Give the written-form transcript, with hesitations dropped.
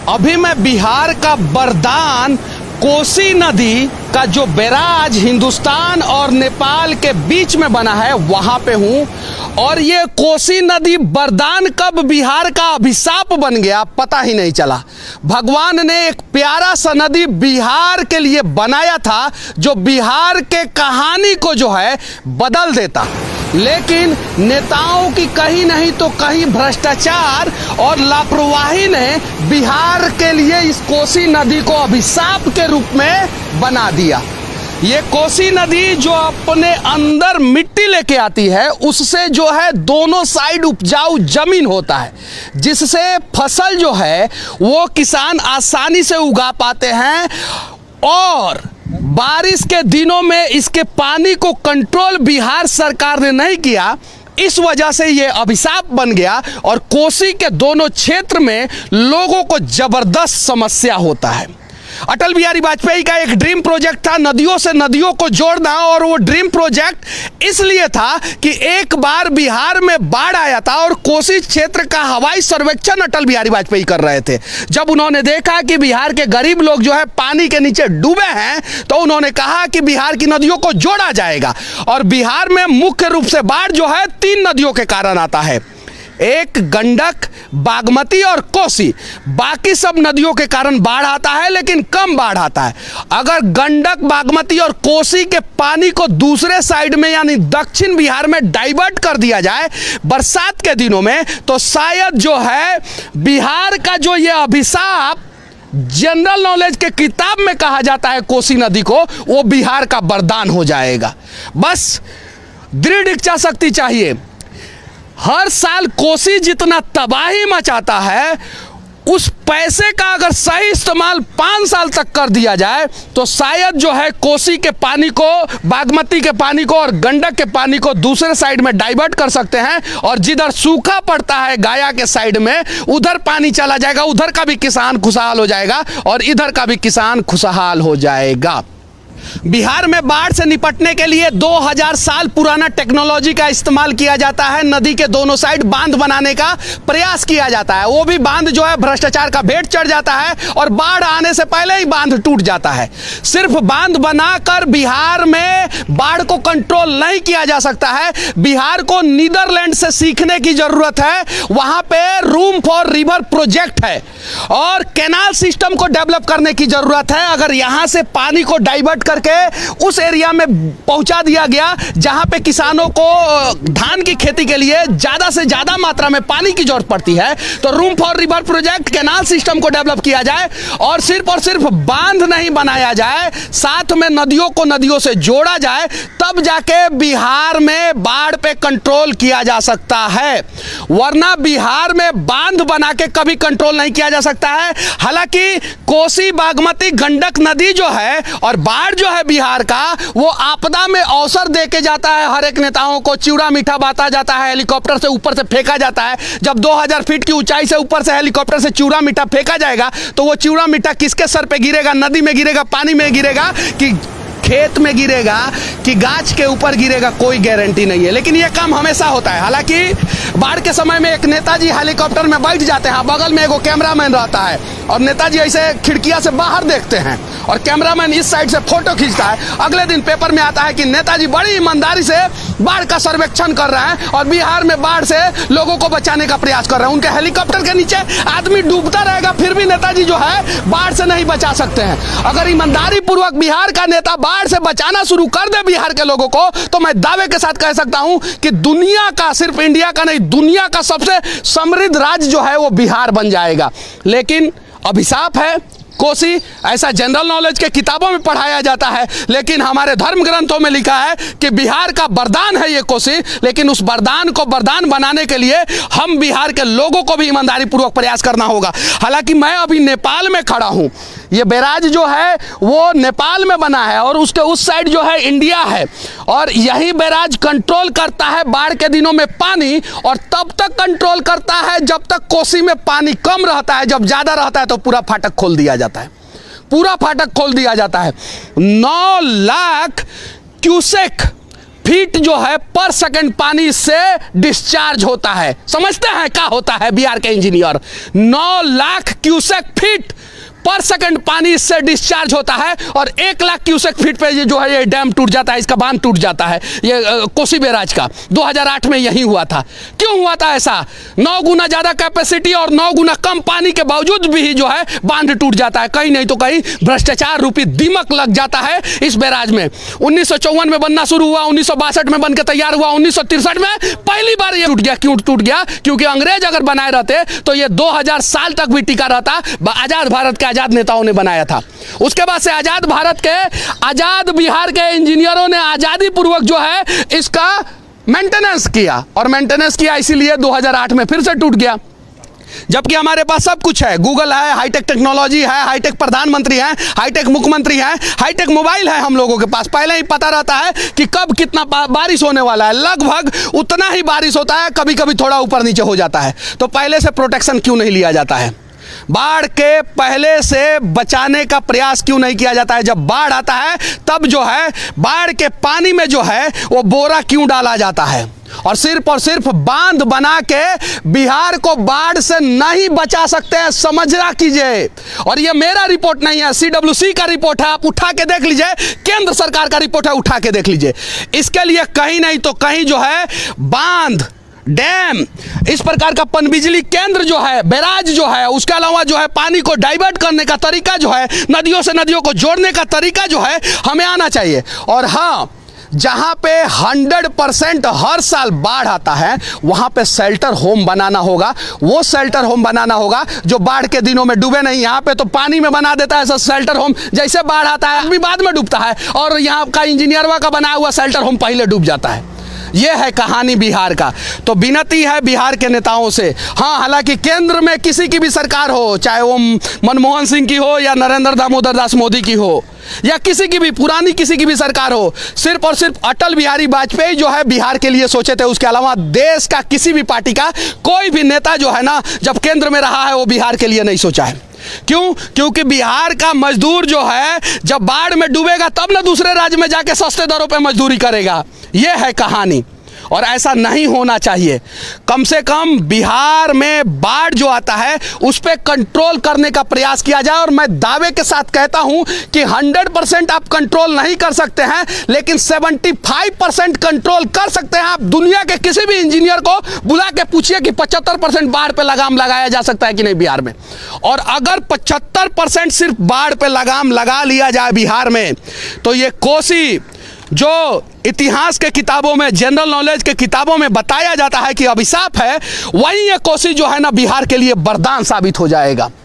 अभी मैं बिहार का वरदान कोसी नदी का जो बैराज हिंदुस्तान और नेपाल के बीच में बना है वहां पे हूं। और ये कोसी नदी वरदान कब बिहार का अभिशाप बन गया पता ही नहीं चला। भगवान ने एक प्यारा सा नदी बिहार के लिए बनाया था जो बिहार के कहानी को जो है बदल देता, लेकिन नेताओं की कहीं नहीं तो कहीं भ्रष्टाचार और लापरवाही ने बिहार के लिए इस कोसी नदी को अभिशाप के रूप में बना दिया। ये कोसी नदी जो अपने अंदर मिट्टी लेके आती है उससे जो है दोनों साइड उपजाऊ जमीन होता है, जिससे फसल जो है वो किसान आसानी से उगा पाते हैं। और बारिश के दिनों में इसके पानी को कंट्रोल बिहार सरकार ने नहीं किया, इस वजह से ये अभिशाप बन गया और कोसी के दोनों क्षेत्र में लोगों को जबरदस्त समस्या होता है। अटल बिहारी वाजपेयी का एक ड्रीम प्रोजेक्ट था नदियों से नदियों को जोड़ना, और वो ड्रीम प्रोजेक्ट इसलिए था कि एक बार बिहार में बाढ़ आया था और कोसी क्षेत्र का हवाई सर्वेक्षण अटल बिहारी वाजपेयी कर रहे थे। जब उन्होंने देखा कि बिहार के गरीब लोग जो है पानी के नीचे डूबे हैं तो उन्होंने कहा कि बिहार की नदियों को जोड़ा जाएगा। और बिहार में मुख्य रूप से बाढ़ जो है 3 नदियों के कारण आता है, एक गंडक, बागमती और कोसी। बाकी सब नदियों के कारण बाढ़ आता है लेकिन कम बाढ़ आता है। अगर गंडक, बागमती और कोसी के पानी को दूसरे साइड में यानी दक्षिण बिहार में डाइवर्ट कर दिया जाए बरसात के दिनों में, तो शायद जो है बिहार का जो ये अभिशाप जनरल नॉलेज के किताब में कहा जाता है कोसी नदी को, वो बिहार का वरदान हो जाएगा। बस दृढ़ इच्छा शक्ति चाहिए। हर साल कोसी जितना तबाही मचाता है उस पैसे का अगर सही इस्तेमाल 5 साल तक कर दिया जाए तो शायद जो है कोसी के पानी को, बागमती के पानी को और गंडक के पानी को दूसरे साइड में डाइवर्ट कर सकते हैं। और जिधर सूखा पड़ता है गाया के साइड में उधर पानी चला जाएगा, उधर का भी किसान खुशहाल हो जाएगा और इधर का भी किसान खुशहाल हो जाएगा। बिहार में बाढ़ से निपटने के लिए 2000 साल पुराना टेक्नोलॉजी का इस्तेमाल किया जाता है। नदी के दोनों साइड बांध बनाने का प्रयास किया जाता है। वो भी बांध जो है भ्रष्टाचार का भेंट चढ़ जाता है और बाढ़ आने से पहले ही बांध टूट जाता है। सिर्फ बांध बनाकर बिहार में बाढ़ को कंट्रोल नहीं किया जा सकता है। बिहार को नीदरलैंड से सीखने की जरूरत है। वहां पे रूम फॉर रिवर प्रोजेक्ट है और कैनाल सिस्टम को डेवलप करने की जरूरत है। अगर यहां से पानी को डाइवर्ट करके उस एरिया में पहुंचा दिया गया जहां पे किसानों को धान की खेती के लिए ज्यादा से ज्यादा मात्रा में पानी की जरूरत पड़ती है, तो room for river project canal system को डेवलप किया जाए और सिर्फ बांध नहीं बनाया जाए, साथ में नदियों को नदियों से जोड़ा जाए, तब जाके बिहार में बाढ़ पे कंट्रोल किया जा सकता है। वरना बिहार में बांध बना के कभी कंट्रोल नहीं किया जा सकता है। हालांकि कोसी, बागमती, गंडक नदी जो है और बाढ़ जो है बिहार का, वो आपदा में अवसर देके जाता है। हर एक नेताओं को चिवड़ा मीठा बांटा जाता है, हेलीकॉप्टर से ऊपर से फेंका जाता है। जब 2000 फीट की ऊंचाई से ऊपर से हेलीकॉप्टर से चिवड़ा मीठा फेंका जाएगा तो वो चिवड़ा मीठा किसके सर पे गिरेगा? नदी में गिरेगा, पानी में गिरेगा कि खेत में गिरेगा कि गाछ के ऊपर गिरेगा, कोई गारंटी नहीं है। लेकिन यह काम हमेशा होता है। हालांकि बाढ़ के समय में एक नेताजी हेलीकॉप्टर में बैठ जाते हैं, बगल में एगो कैमरामैन रहता है और नेताजी ऐसे खिड़कियां से बाहर देखते हैं और कैमरामैन इस साइड से फोटो खींचता है। अगले दिन पेपर में आता है कि नेताजी बड़ी ईमानदारी से बाढ़ का सर्वेक्षण कर रहे हैं और बिहार में बाढ़ से लोगों को बचाने का प्रयास कर रहे हैं। उनके हेलीकॉप्टर के नीचे आदमी डूबता रहेगा फिर भी नेताजी जो है बाढ़ से नहीं बचा सकते हैं। अगर ईमानदारी पूर्वक बिहार का नेता बाढ़ से बचाना शुरू कर दे बिहार के लोगों को, तो मैं दावे के साथ कह सकता हूं कि दुनिया का, सिर्फ इंडिया का नहीं, दुनिया का सबसे समृद्ध राज्य जो है वो बिहार बन जाएगा। लेकिन अभिशाप है कोसी, ऐसा जनरल नॉलेज के किताबों में पढ़ाया जाता है, लेकिन हमारे धर्म ग्रंथों में लिखा है कि बिहार का वरदान है ये कोसी। लेकिन उस वरदान को वरदान बनाने के लिए हम बिहार के लोगों को भी ईमानदारी पूर्वक प्रयास करना होगा। हालांकि मैं अभी नेपाल में खड़ा हूं, ये बैराज जो है वो नेपाल में बना है और उसके उस साइड जो है इंडिया है और यही बैराज कंट्रोल करता है बाढ़ के दिनों में पानी, और तब तक कंट्रोल करता है जब तक कोसी में पानी कम रहता है। जब ज्यादा रहता है तो पूरा फाटक खोल दिया जाता है, पूरा फाटक खोल दिया जाता है। 9 लाख क्यूसेक फीट जो है पर सेकंड पानी से डिस्चार्ज होता है। समझते हैं क्या होता है बिहार के engineer? 9 lakh cusec feet per second पानी इससे डिस्चार्ज होता है और 1 लाख क्यूसेक फीट पे ये जो है ये डैम टूट जाता है, इसका बांध टूट जाता है। ये कोसी बैराज का 2008 में यही हुआ था। क्यों हुआ था ऐसा? 9 गुना ज्यादा कैपेसिटी और 9 गुना कम पानी के बावजूद भी जो है बांध टूट जाता है। कहीं नहीं तो कहीं भ्रष्टाचार रूपी दीमक लग जाता है इस बैराज में। 1954 में बनना शुरू हुआ, 1962 में बनकर तैयार हुआ, 1963 में पहली बार ये टूट गया। क्यों टूट गया? क्योंकि अंग्रेज अगर बनाए रहते तो ये 2000 साल तक भी टिका रहता। आजाद भारत के आजाद नेताओं ने बनाया था। उसके बाद से आजाद भारत के, आजाद बिहार के इंजीनियरों ने आजादी पूर्वक जो है इसका मेंटेनेंस किया और मेंटेनेंस किया, इसीलिए 2008 में फिर से टूट गया। जबकि हमारे पास सब कुछ है, गूगल है, हाईटेक टेक्नोलॉजी है, हाईटेक प्रधानमंत्री है, हाईटेक मुख्यमंत्री है, हाईटेक मोबाइल है हम लोगों के पास। पहले ही पता रहता है कि कब कितना बारिश होने वाला है, लगभग उतना ही बारिश होता है, कभी कभी थोड़ा ऊपर नीचे हो जाता है। तो पहले से प्रोटेक्शन क्यों नहीं लिया जाता है? बाढ़ के पहले से बचाने का प्रयास क्यों नहीं किया जाता है? जब बाढ़ आता है तब जो है बाढ़ के पानी में जो है वो बोरा क्यों डाला जाता है? और सिर्फ बांध बना के बिहार को बाढ़ से नहीं बचा सकते हैं, समझना कीजिए। और ये मेरा रिपोर्ट नहीं है, CWC का रिपोर्ट है, आप उठा के देख लीजिए। केंद्र सरकार का रिपोर्ट है, उठा के देख लीजिए। इसके लिए कहीं नहीं तो कहीं जो है बांध, डैम, इस प्रकार का पनबिजली केंद्र जो है, बैराज जो है, उसके अलावा जो है पानी को डाइवर्ट करने का तरीका जो है, नदियों से नदियों को जोड़ने का तरीका जो है हमें आना चाहिए। और हाँ, जहां पे 100% हर साल बाढ़ आता है वहां पे शेल्टर होम बनाना होगा। वो शेल्टर होम बनाना होगा जो बाढ़ के दिनों में डूबे नहीं। यहाँ पे तो पानी में बना देता है शेल्टर होम, जैसे बाढ़ आता है अभी बाद में डूबता है, और यहाँ का इंजीनियरवा का बनाया हुआ शेल्टर होम पहले डूब जाता है। यह है कहानी बिहार का। तो विनती है बिहार के नेताओं से, हाँ, हालांकि केंद्र में किसी की भी सरकार हो, चाहे वो मनमोहन सिंह की हो या नरेंद्र दामोदर दास मोदी की हो या किसी की भी पुरानी किसी की भी सरकार हो, सिर्फ और सिर्फ अटल बिहारी वाजपेयी जो है बिहार के लिए सोचे थे। उसके अलावा देश का किसी भी पार्टी का कोई भी नेता जो है ना, जब केंद्र में रहा है वो बिहार के लिए नहीं सोचा है। क्यों? क्योंकि बिहार का मजदूर जो है जब बाढ़ में डूबेगा तब ना दूसरे राज्य में जाके सस्ते दरों पे मजदूरी करेगा। यह है कहानी, और ऐसा नहीं होना चाहिए। कम से कम बिहार में बाढ़ जो आता है उस पर कंट्रोल करने का प्रयास किया जाए। और मैं दावे के साथ कहता हूं कि 100% आप कंट्रोल नहीं कर सकते हैं, लेकिन 75% कंट्रोल कर सकते हैं। आप दुनिया के किसी भी इंजीनियर को बुला के पूछिए कि 75% बाढ़ पे लगाम लगाया जा सकता है कि नहीं बिहार में। और अगर 75% सिर्फ बाढ़ पे लगाम लगा लिया जाए बिहार में, तो ये कोसी जो इतिहास के किताबों में, जनरल नॉलेज के किताबों में बताया जाता है कि अभिशाप है, वही ये कोसी जो है ना बिहार के लिए वरदान साबित हो जाएगा।